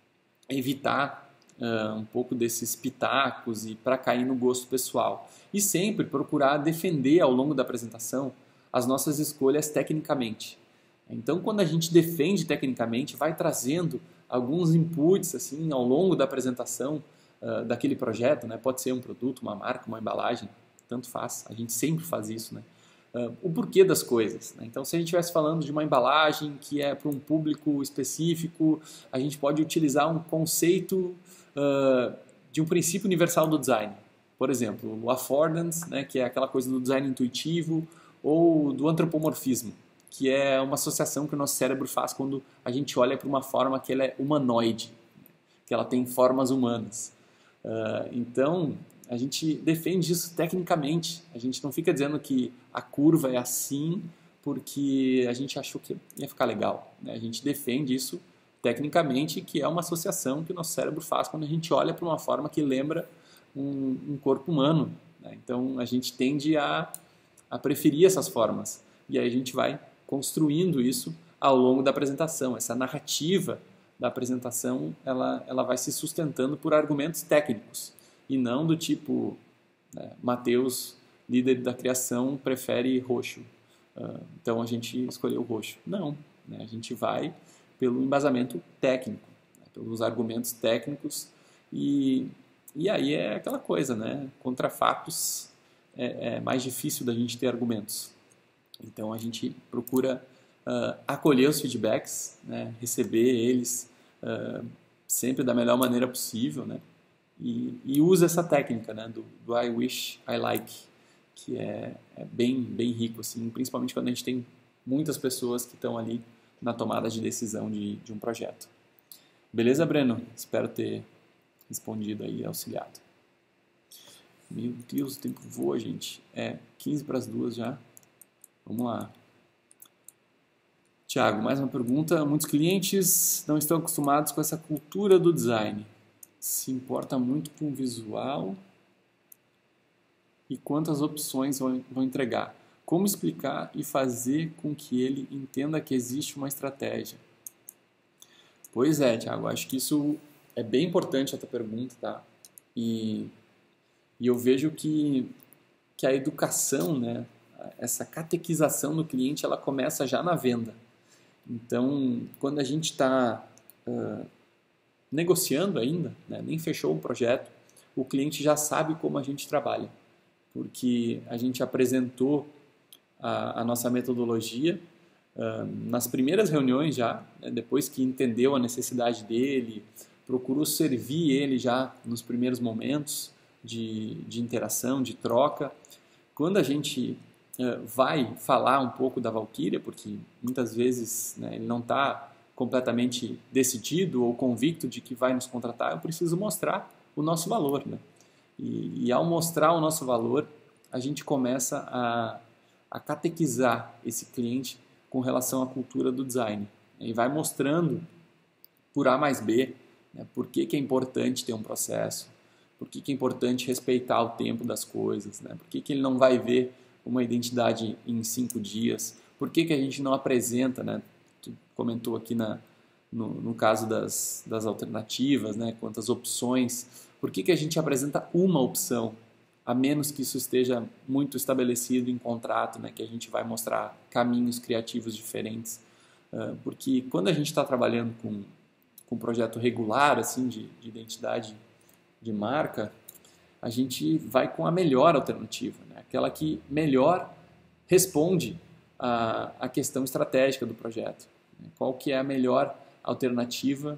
evitar um pouco desses pitacos e para cair no gosto pessoal. E sempre procurar defender ao longo da apresentação as nossas escolhas tecnicamente. Então, quando a gente defende tecnicamente, vai trazendo alguns inputs assim ao longo da apresentação daquele projeto, né? Pode ser um produto, uma marca, uma embalagem, tanto faz. A gente sempre faz isso, né? O porquê das coisas, né? Então, se a gente estivesse falando de uma embalagem que é para um público específico, a gente pode utilizar um conceito de um princípio universal do design. Por exemplo, o affordance, né, que é aquela coisa do design intuitivo, ou do antropomorfismo, que é uma associação que o nosso cérebro faz quando a gente olha para uma forma que ela é humanoide, que ela tem formas humanas. Então, a gente defende isso tecnicamente. A gente não fica dizendo que a curva é assim porque a gente achou que ia ficar legal, né? A gente defende isso tecnicamente, que é uma associação que o nosso cérebro faz quando a gente olha para uma forma que lembra um corpo humano, né? Então, a gente tende a preferir essas formas. E aí a gente vai construindo isso ao longo da apresentação. Essa narrativa da apresentação, ela vai se sustentando por argumentos técnicos e não do tipo, né, Matheus, líder da criação, prefere roxo. Então a gente escolheu roxo. Não, né, a gente vai pelo embasamento técnico, né, pelos argumentos técnicos e aí é aquela coisa, né? Contra fatos é mais difícil da gente ter argumentos. Então a gente procura acolher os feedbacks, né? Receber eles sempre da melhor maneira possível, né? E usa essa técnica, né? do I wish, I like, que é bem rico, assim, principalmente quando a gente tem muitas pessoas que estão ali na tomada de decisão de um projeto. Beleza, Breno? Espero ter respondido aí, auxiliado. Meu Deus, o tempo voa, gente. 15 para as 2 já. Vamos lá. Tiago, mais uma pergunta. Muitos clientes não estão acostumados com essa cultura do design. Se importa muito com o visual e quantas opções vão entregar. Como explicar e fazer com que ele entenda que existe uma estratégia? Pois é, Tiago, acho que isso é bem importante a tua pergunta, tá? E eu vejo que a educação, né, essa catequização do cliente, ela começa já na venda. Então, quando a gente está negociando ainda, né, nem fechou o projeto, o cliente já sabe como a gente trabalha, porque a gente apresentou a nossa metodologia nas primeiras reuniões já, né, depois que entendeu a necessidade dele, procurou servir ele já nos primeiros momentos de interação, de troca. Quando a gente vai falar um pouco da Valkyria, porque muitas vezes, né, ele não está completamente decidido ou convicto de que vai nos contratar, eu preciso mostrar o nosso valor, né? E ao mostrar o nosso valor, a gente começa a catequizar esse cliente com relação à cultura do design. E vai mostrando por A mais B, né, por que é importante ter um processo, por que é importante respeitar o tempo das coisas, né, por que ele não vai ver uma identidade em 5 dias, por que a gente não apresenta, né, tu comentou aqui no caso das alternativas, né, quantas opções, por que a gente apresenta uma opção, a menos que isso esteja muito estabelecido em contrato, né, que a gente vai mostrar caminhos criativos diferentes. Porque quando a gente está trabalhando com um projeto regular assim, de identidade de marca, a gente vai com a melhor alternativa, né, aquela que melhor responde à questão estratégica do projeto. Né, qual que é a melhor alternativa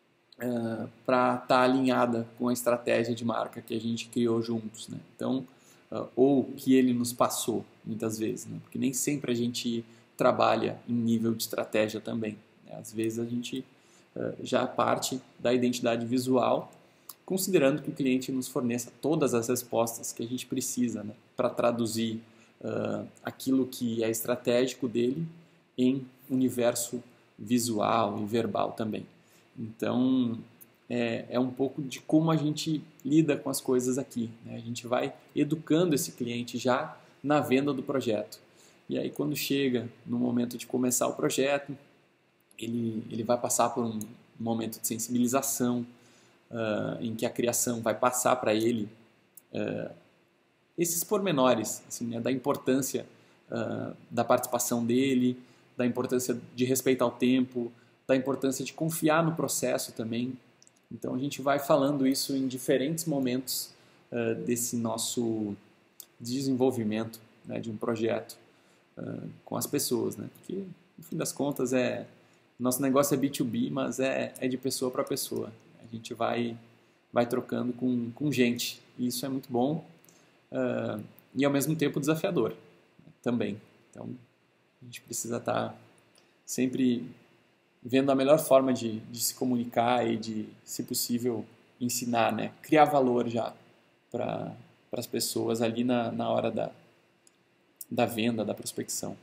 para estar alinhada com a estratégia de marca que a gente criou juntos, né? Então, ou que ele nos passou, muitas vezes, né? Porque nem sempre a gente trabalha em nível de estratégia também, né? Às vezes a gente já parte da identidade visual, considerando que o cliente nos forneça todas as respostas que a gente precisa, né, para traduzir aquilo que é estratégico dele em universo visual e verbal também. Então, é um pouco de como a gente lida com as coisas aqui, né? A gente vai educando esse cliente já na venda do projeto. E aí, quando chega no momento de começar o projeto, ele vai passar por um momento de sensibilização, em que a criação vai passar para ele esses pormenores, assim, né, da importância da participação dele, da importância de respeitar o tempo, da importância de confiar no processo também. Então a gente vai falando isso em diferentes momentos desse nosso desenvolvimento, né, de um projeto com as pessoas, né? Porque no fim das contas nosso negócio é B2B, mas é de pessoa para pessoa. A gente vai trocando com gente e isso é muito bom e ao mesmo tempo desafiador, né, também. Então a gente precisa estar sempre vendo a melhor forma de se comunicar e de, se possível, ensinar, né? Criar valor já para as pessoas ali na hora da venda, da prospecção.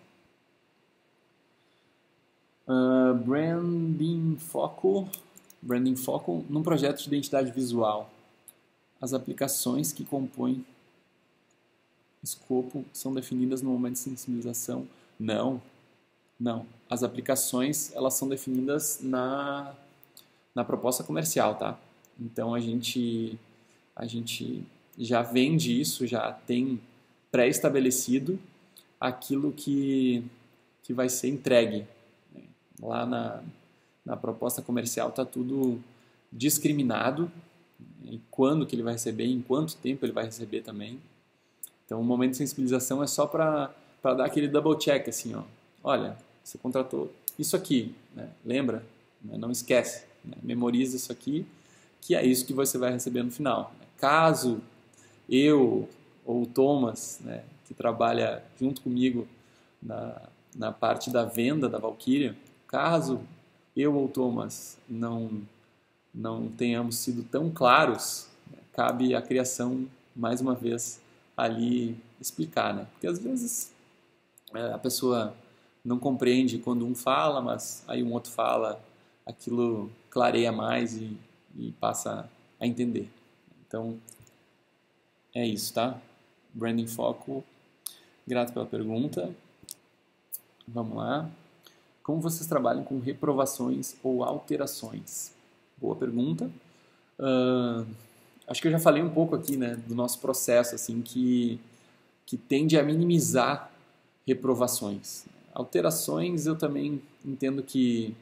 Branding Foco num projeto de identidade visual. As aplicações que compõem escopo são definidas no momento de sensibilização? Não. As aplicações, elas são definidas na proposta comercial, tá? Então a gente já vende isso, já tem pré-estabelecido aquilo que vai ser entregue. Lá na proposta comercial está tudo discriminado, e quando que ele vai receber, em quanto tempo ele vai receber também. Então o momento de sensibilização é só para dar aquele double check, assim, ó. Olha, você contratou isso aqui, né? Lembra? Não esquece, né? Memoriza isso aqui, que é isso que você vai receber no final. Caso eu ou o Thomas, né, que trabalha junto comigo na parte da venda da Valkyria, caso eu ou o Thomas não tenhamos sido tão claros, né, cabe a criação, mais uma vez, ali explicar, né? Porque às vezes a pessoa não compreende quando um fala, mas aí um outro fala, aquilo clareia mais e passa a entender. Então, é isso, tá? Branding Foco, grato pela pergunta. Vamos lá. Como vocês trabalham com reprovações ou alterações? Boa pergunta. Acho que eu já falei um pouco aqui, né, do nosso processo, assim, que tende a minimizar reprovações. Alterações eu também entendo que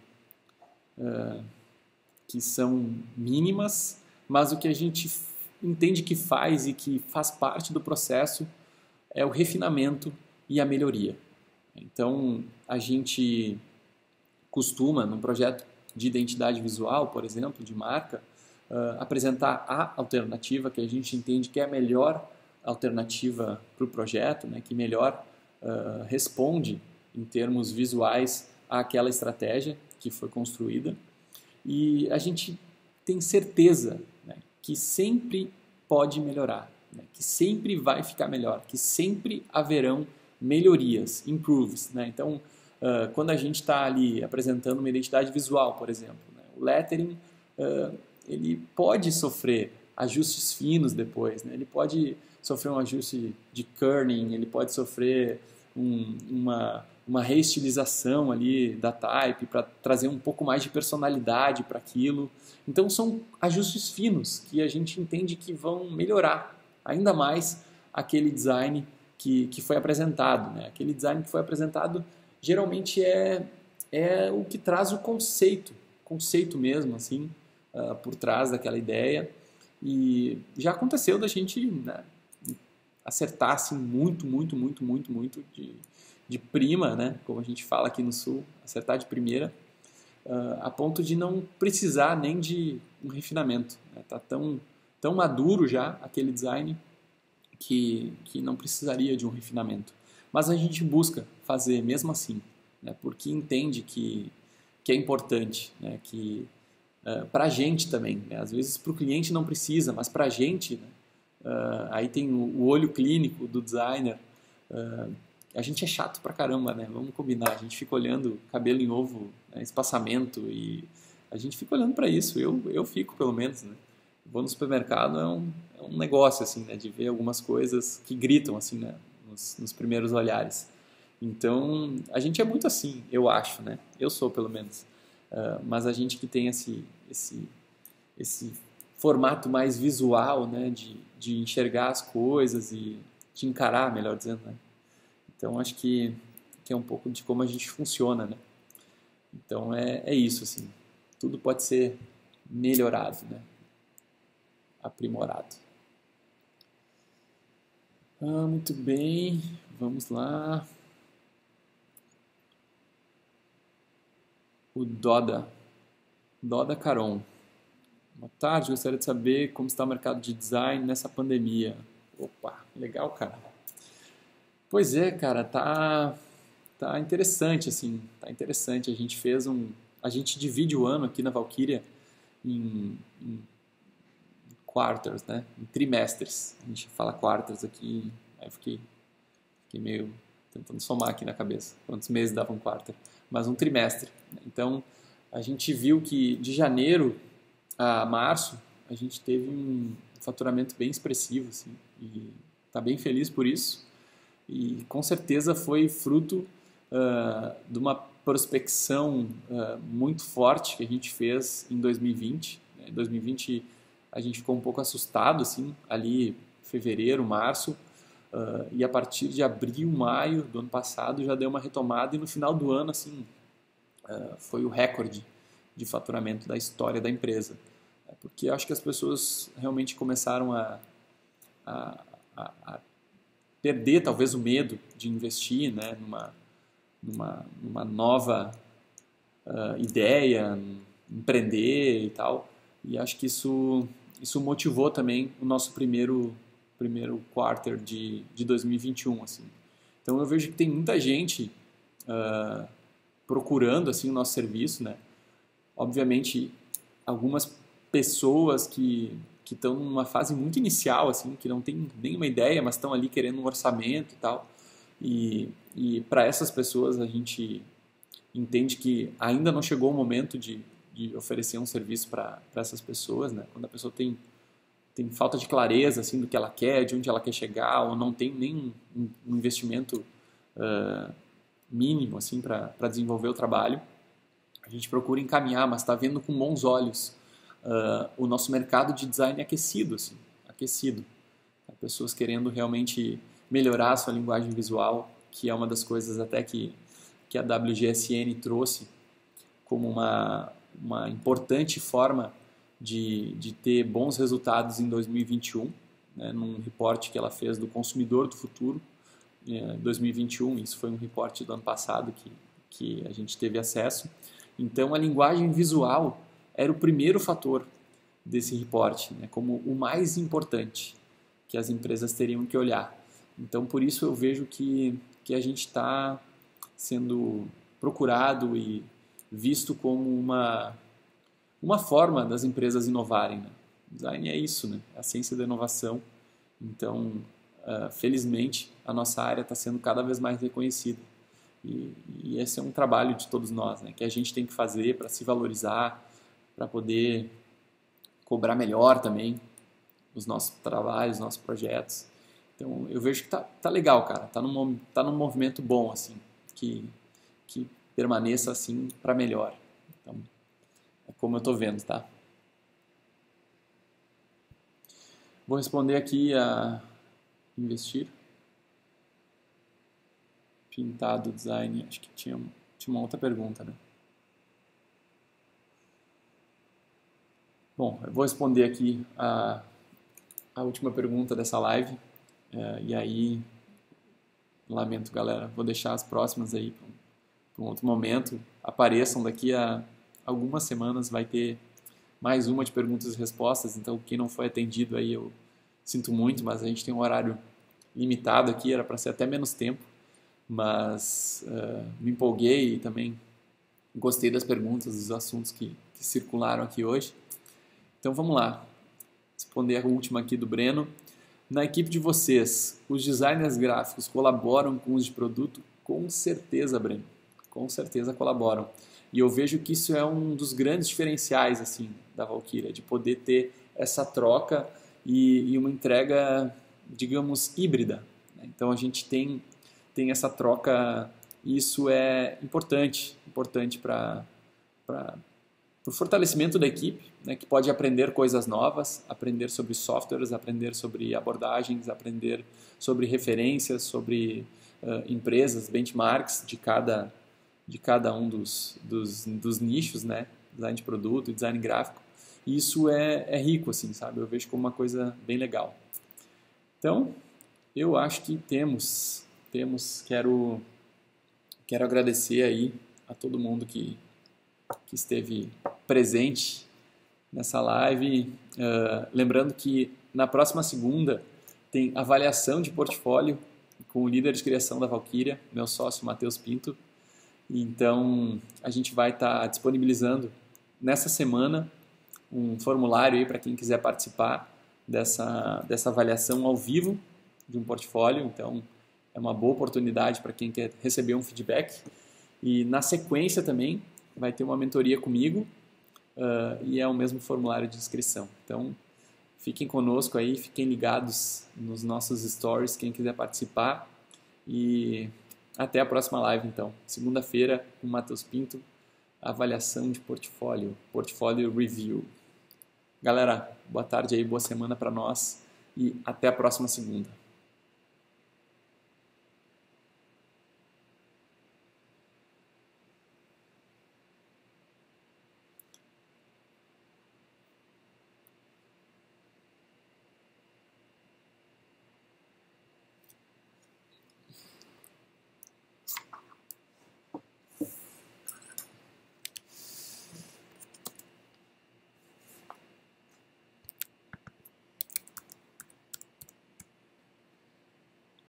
são mínimas, mas o que a gente entende que faz e que faz parte do processo é o refinamento e a melhoria. Então, a gente costuma, num projeto de identidade visual, por exemplo, de marca, apresentar a alternativa que a gente entende que é a melhor alternativa para o projeto, né, que melhor responde em termos visuais àquela estratégia que foi construída. E a gente tem certeza, né, que sempre pode melhorar, né, que sempre vai ficar melhor, que sempre haverão melhorias, improves, né? Então, quando a gente está ali apresentando uma identidade visual, por exemplo, né, o lettering ele pode sofrer ajustes finos depois, né? Ele pode sofrer um ajuste de kerning, ele pode sofrer uma reestilização ali da type para trazer um pouco mais de personalidade para aquilo. Então são ajustes finos que a gente entende que vão melhorar ainda mais aquele design que foi apresentado, né? Aquele design que foi apresentado geralmente é o que traz o conceito mesmo, assim, por trás daquela ideia. E já aconteceu da gente, né, acertar assim, muito de prima, né, como a gente fala aqui no Sul, acertar de primeira, a ponto de não precisar nem de um refinamento. Né? Tá tão maduro já aquele design que não precisaria de um refinamento. Mas a gente busca fazer mesmo assim, né, porque entende que é importante, né, que para a gente também, né, às vezes para o cliente não precisa, mas para a gente, né, aí tem o olho clínico do designer, a gente é chato pra caramba, né? Vamos combinar. A gente fica olhando cabelo em ovo, né? Espaçamento e a gente fica olhando pra isso. Eu fico, pelo menos, né? Vou no supermercado, é um negócio, assim, né? De ver algumas coisas que gritam, assim, né? Nos primeiros olhares. Então, a gente é muito assim, eu acho, né? Eu sou, pelo menos. Mas a gente que tem esse formato mais visual, né? De enxergar as coisas e de encarar, melhor dizendo, né? Então, acho que é um pouco de como a gente funciona, né? Então, é isso, assim. Tudo pode ser melhorado, né? Aprimorado. Muito bem, vamos lá. O Doda Caron. Boa tarde, gostaria de saber como está o mercado de design nessa pandemia. Opa, legal, cara. Pois é, cara, tá interessante, assim, tá interessante. A gente divide o ano aqui na Valkyria em quarters, né? Em trimestres. A gente fala quarters aqui, aí eu fiquei meio tentando somar aqui na cabeça quantos meses dava um quarter, mas um trimestre. Então, a gente viu que de janeiro a março a gente teve um faturamento bem expressivo, assim, e tá bem feliz por isso. E com certeza foi fruto de uma prospecção muito forte que a gente fez em 2020. Em 2020 a gente ficou um pouco assustado, assim, ali fevereiro, março, e a partir de abril, maio do ano passado já deu uma retomada e no final do ano, assim, foi o recorde de faturamento da história da empresa. Porque eu acho que as pessoas realmente começaram a, a perder talvez o medo de investir, né, numa nova ideia, empreender e tal. E acho que isso motivou também o nosso primeiro quarter de 2021, assim. Então eu vejo que tem muita gente procurando assim o nosso serviço, né? Obviamente algumas pessoas que estão numa fase muito inicial, assim, que não tem nenhuma ideia, mas estão ali querendo um orçamento e tal. E para essas pessoas a gente entende que ainda não chegou o momento de oferecer um serviço para essas pessoas, né? Quando a pessoa tem falta de clareza assim do que ela quer, de onde ela quer chegar, ou não tem nem um investimento mínimo assim para desenvolver o trabalho, a gente procura encaminhar, mas está vendo com bons olhos o nosso mercado de design aquecido, assim, aquecido. Pessoas querendo realmente melhorar a sua linguagem visual, que é uma das coisas até que a WGSN trouxe como uma importante forma de ter bons resultados em 2021, né, num reporte que ela fez do Consumidor do Futuro, 2021, isso foi um reporte do ano passado que a gente teve acesso. Então, a linguagem visual era o primeiro fator desse reporte, né, como o mais importante que as empresas teriam que olhar. Então, por isso eu vejo que a gente está sendo procurado e visto como uma forma das empresas inovarem, né? Design é isso, né? É a ciência da inovação. Então, felizmente, a nossa área está sendo cada vez mais reconhecida. E esse é um trabalho de todos nós, né? Que a gente tem que fazer para se valorizar, para poder cobrar melhor também os nossos trabalhos, nossos projetos. Então, eu vejo que tá legal, cara. Tá num movimento bom, assim, que permaneça assim para melhor. Então, é como eu tô vendo, tá? Vou responder aqui a investir. Pintado, design, acho que tinha uma outra pergunta, né? Bom, eu vou responder aqui a última pergunta dessa live. E aí, lamento, galera, vou deixar as próximas aí para um outro momento. Apareçam daqui a algumas semanas, vai ter mais uma de perguntas e respostas. Então, quem não foi atendido aí, eu sinto muito, mas a gente tem um horário limitado aqui, era para ser até menos tempo. Mas me empolguei e também gostei das perguntas, dos assuntos que circularam aqui hoje. Então vamos lá, responder a última aqui do Breno. Na equipe de vocês, os designers gráficos colaboram com os de produto? Com certeza, Breno. Com certeza colaboram. E eu vejo que isso é um dos grandes diferenciais assim da Valkyria, de poder ter essa troca e uma entrega, digamos, híbrida. Então a gente tem essa troca e isso é importante para o fortalecimento da equipe, né, que pode aprender coisas novas, aprender sobre softwares, aprender sobre abordagens, aprender sobre referências, sobre empresas, benchmarks de cada um dos nichos, né, design de produto, design gráfico. E isso é rico, assim, sabe? Eu vejo como uma coisa bem legal. Então, eu acho que quero agradecer aí a todo mundo que esteve presente nessa live. Lembrando que na próxima segunda tem avaliação de portfólio com o líder de criação da Valkyria, meu sócio Matheus Pinto. Então, a gente vai estar disponibilizando nessa semana um formulário aí para quem quiser participar dessa avaliação ao vivo de um portfólio. Então, é uma boa oportunidade para quem quer receber um feedback. E na sequência também vai ter uma mentoria comigo e é o mesmo formulário de inscrição. Então, fiquem conosco aí, fiquem ligados nos nossos stories, quem quiser participar. E até a próxima live, então. Segunda-feira, com o Matheus Pinto, avaliação de portfólio review. Galera, boa tarde aí, boa semana para nós e até a próxima segunda.